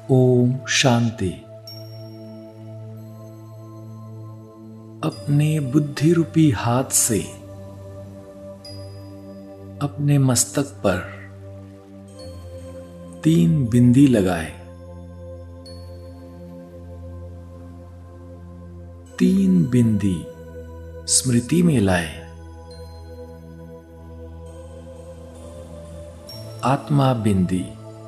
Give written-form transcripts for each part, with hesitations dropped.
ओम शांति। अपने बुद्धि रूपी हाथ से अपने मस्तक पर 3 बिंदी लगाए। 3 बिंदी स्मृति में लाए। आत्मा बिंदी,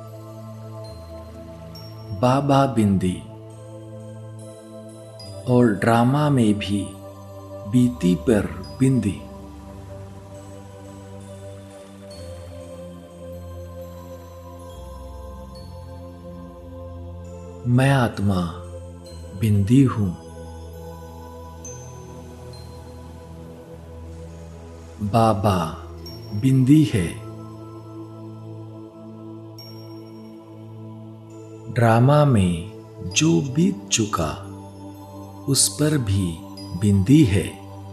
बाबा बिंदी और ड्रामा में भी बीती पर बिंदी। मैं आत्मा बिंदी हूं। बाबा बिंदी है। ड्रामा में जो बीत चुका उस पर भी बिंदी है।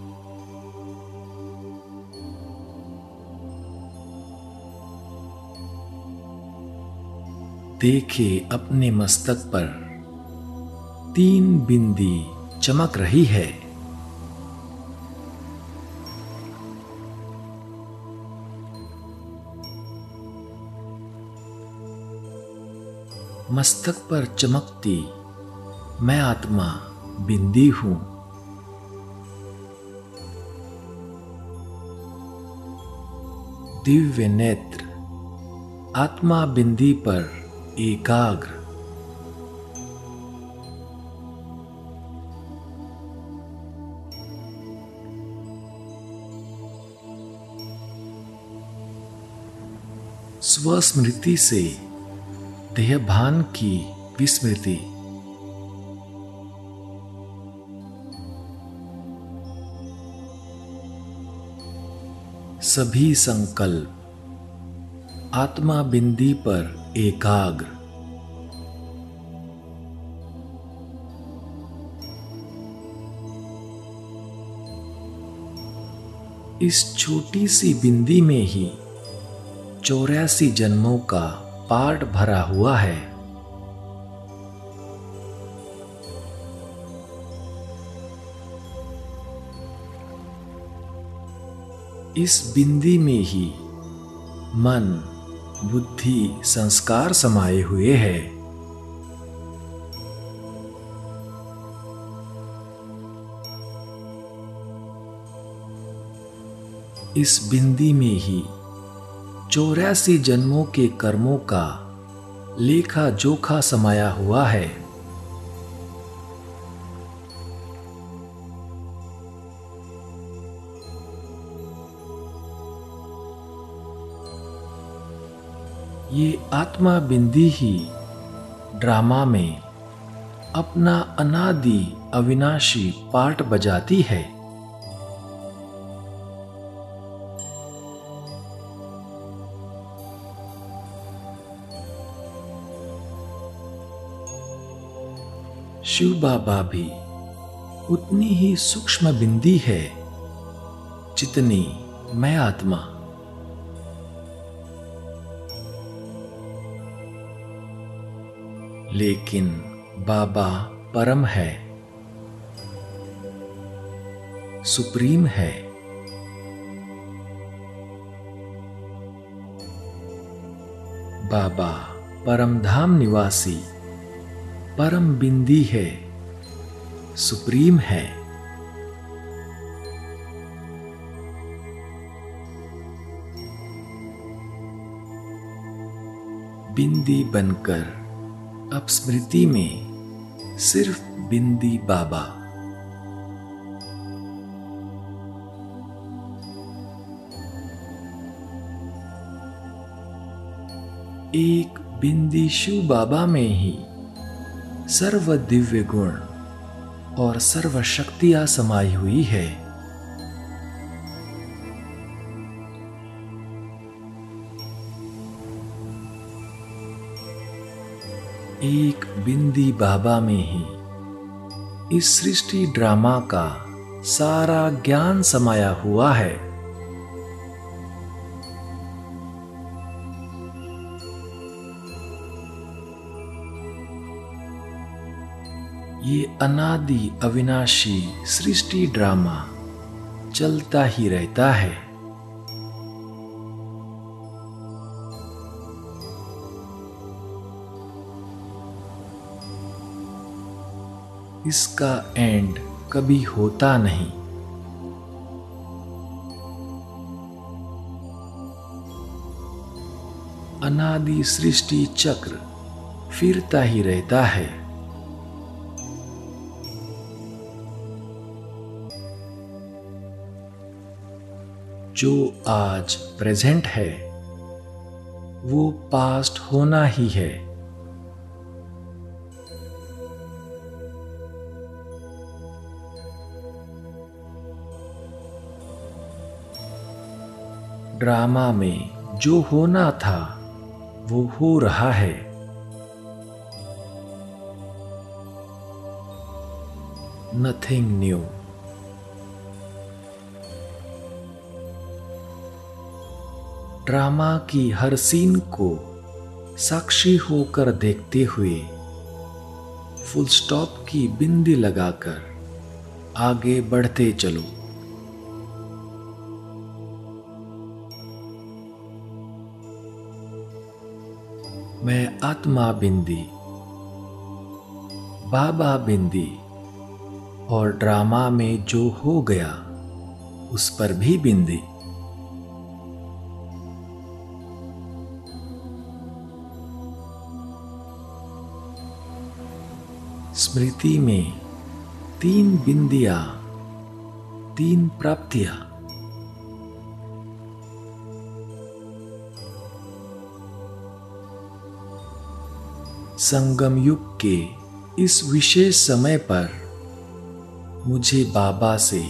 देखे अपने मस्तक पर 3 बिंदी चमक रही है। मस्तक पर चमकती मैं आत्मा बिंदी हूं। दिव्य नेत्र आत्मा बिंदी पर एकाग्र। स्वस्मृति से देहभान की विस्मृति। सभी संकल्प आत्मा बिंदी पर एकाग्र। इस छोटी सी बिंदी में ही 84 जन्मों का पाठ भरा हुआ है। इस बिंदी में ही मन, बुद्धि, संस्कार समाये हुए हैं। इस बिंदी में ही 84 जन्मों के कर्मों का लेखा जोखा समाया हुआ है। ये आत्मा बिंदी ही ड्रामा में अपना अनादि अविनाशी पार्ट बजाती है। शिव बाबा भी उतनी ही सूक्ष्म बिंदी है जितनी मैं आत्मा। लेकिन बाबा परम है, सुप्रीम है। बाबा परमधाम निवासी परम बिंदी है, सुप्रीम है। बिंदी बनकर अब स्मृति में सिर्फ बिंदी बाबा। एक बिंदी शिव बाबा में ही सर्व दिव्य गुण और सर्व शक्तियां समाई हुई है। एक बिंदी बाबा में ही इस सृष्टि ड्रामा का सारा ज्ञान समाया हुआ है। ये अनादि अविनाशी सृष्टि ड्रामा चलता ही रहता है। इसका एंड कभी होता नहीं। अनादि सृष्टि चक्र फिरता ही रहता है। जो आज प्रेजेंट है वो पास्ट होना ही है। ड्रामा में जो होना था वो हो रहा है। Nothing new. ड्रामा की हर सीन को साक्षी होकर देखते हुए फुल स्टॉप की बिंदी लगाकर आगे बढ़ते चलो। मैं आत्मा बिंदी, बाबा बिंदी और ड्रामा में जो हो गया उस पर भी बिंदी। स्मृति में 3 बिंदियां, 3 प्राप्तियां। संगम युग के इस विशेष समय पर मुझे बाबा से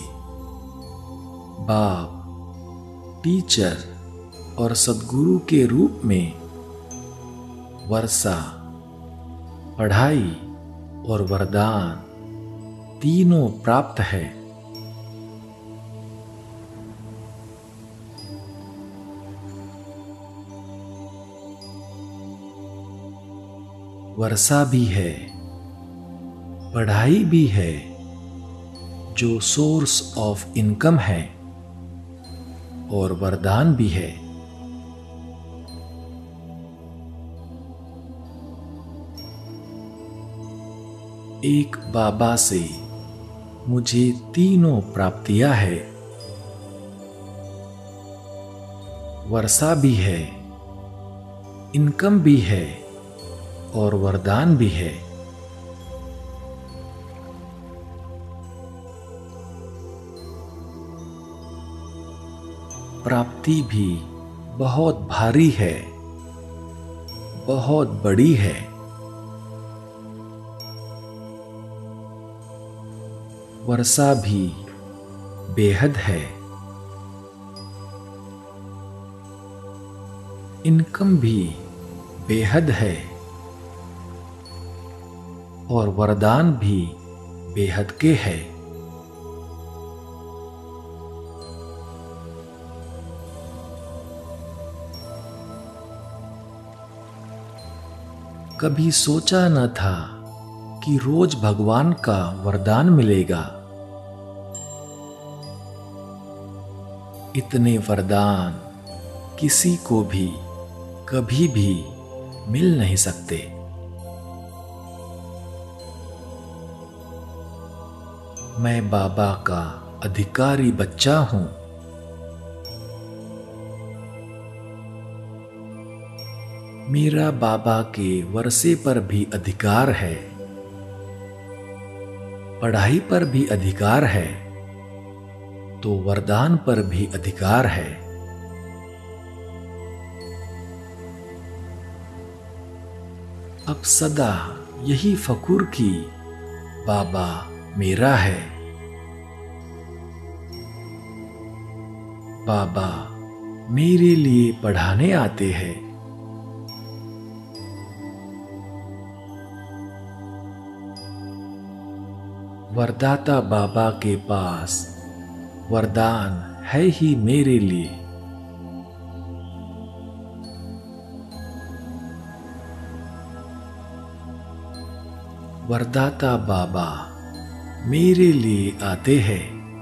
बाप, टीचर और सद्गुरु के रूप में वर्षा, पढ़ाई और वरदान तीनों प्राप्त है। वर्षा भी है, पढ़ाई भी है जो सोर्स ऑफ इनकम है, और वरदान भी है। एक बाबा से मुझे तीनों प्राप्तियां है। वर्षा भी है, इनकम भी है और वरदान भी है। प्राप्ति भी बहुत भारी है, बहुत बड़ी है। वर्षा भी बेहद है, इनकम भी बेहद है और वरदान भी बेहद के है। कभी सोचा न था कि रोज भगवान का वरदान मिलेगा। इतने वरदान किसी को भी कभी भी मिल नहीं सकते। मैं बाबा का अधिकारी बच्चा हूं। मेरा बाबा के वर्षे पर भी अधिकार है, पढ़ाई पर भी अधिकार है, तो वरदान पर भी अधिकार है। अब सदा यही फकुर की बाबा मेरा है। बाबा मेरे लिए पढ़ाने आते हैं। वरदाता बाबा के पास वरदान है ही मेरे लिए। वरदाता बाबा मेरे लिए आते हैं,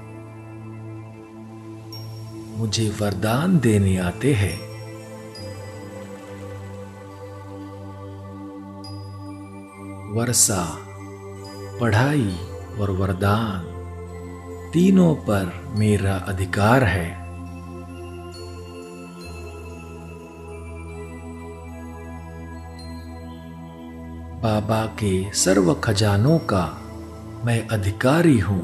मुझे वरदान देने आते हैं। वर्षा, पढ़ाई और वरदान तीनों पर मेरा अधिकार है। बाबा के सर्व खजानों का मैं अधिकारी हूं।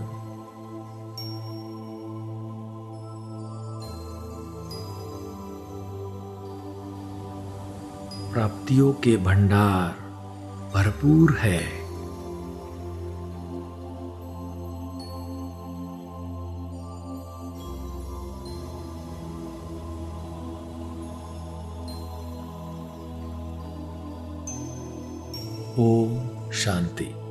प्राप्तियों के भंडार भरपूर है। ओम शांति।